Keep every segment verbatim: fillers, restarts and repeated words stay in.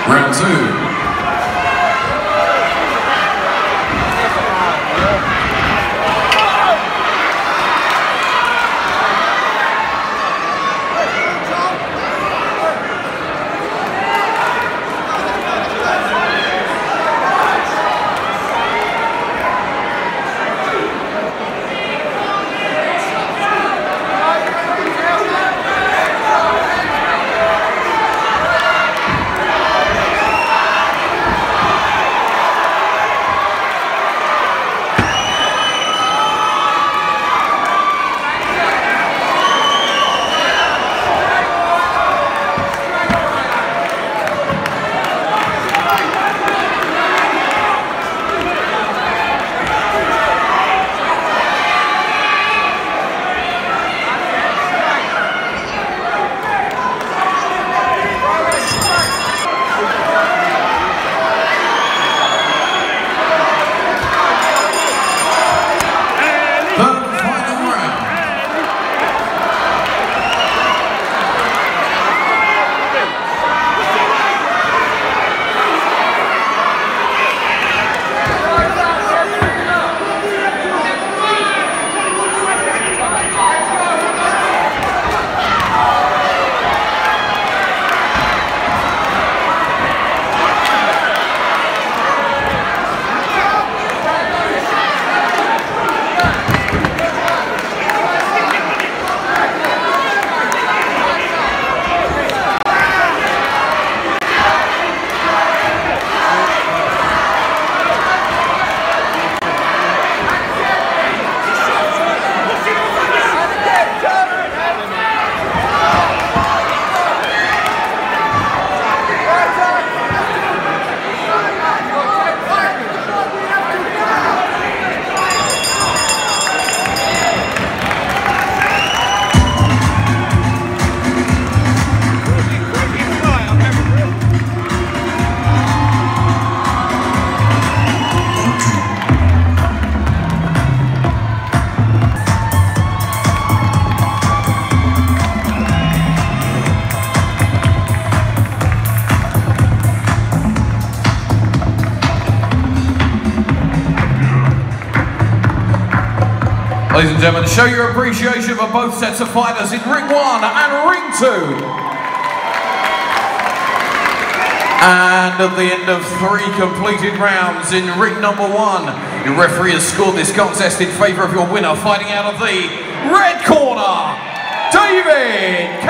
Round two. Ladies and gentlemen, show your appreciation for both sets of fighters in ring one and ring two. And at the end of three completed rounds in ring number one, your referee has scored this contest in favour of your winner, fighting out of the red corner, David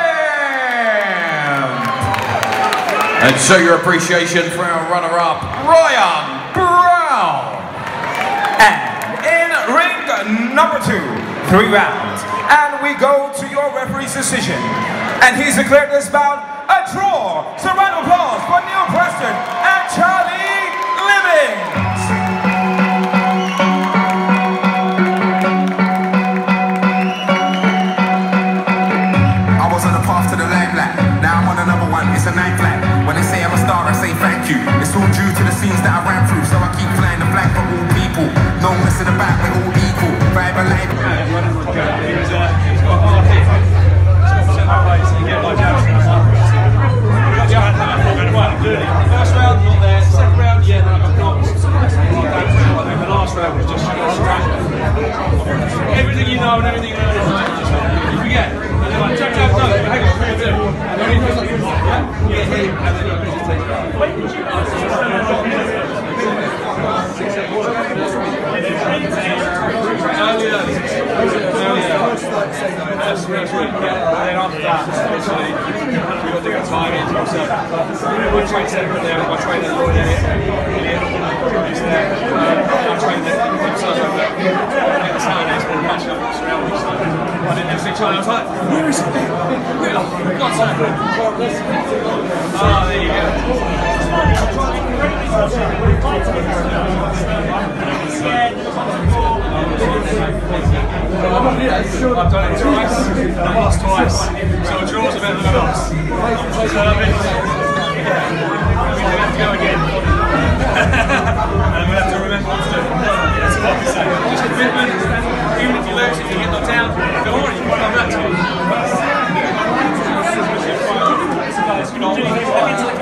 Kemp. And show your appreciation for our runner-up, Ryan Brown. And in ring number two, three rounds, and we go to your referee's decision, and he's declared this bout a draw. So round of applause for Neil Preston and Charlie Livings. I was on the path to the limelight, now I'm on another one. It's a night flight. When they say I'm a star, I say thank you. It's all due to the scenes that I ran through, so I keep flying the flag for all people. No messing about, we're all equal. Vibe and life. He's got a hard hit. He's got a so you get like that. First round, not there. Second round, yeah, then I got knocks. The last round was just everything you know and everything you know. You forget. Like, check out, no, hang on, three or two. And then he goes like, yeah, yeah, yeah, and then you just take it out. Early, early. Early, early. That's really good. Yeah. And then after that, essentially, we've got to get timing. So, my train separate there, my trainer Lloyd Elliott. He's there. I trained there. So, next Saturday, it's called a match up in surroundings. So, I didn't ever see Charlie. I was like, where is it? Where? Oh, God's sake. Ah, there you go. I've done it twice, I've lost twice, so a draw's a better than a loss. So I mean, we have to go again. And we'll have to remember what to do. That's what we say. Just commitment, even if you lose, if you get knocked down, go on, you can come back to it.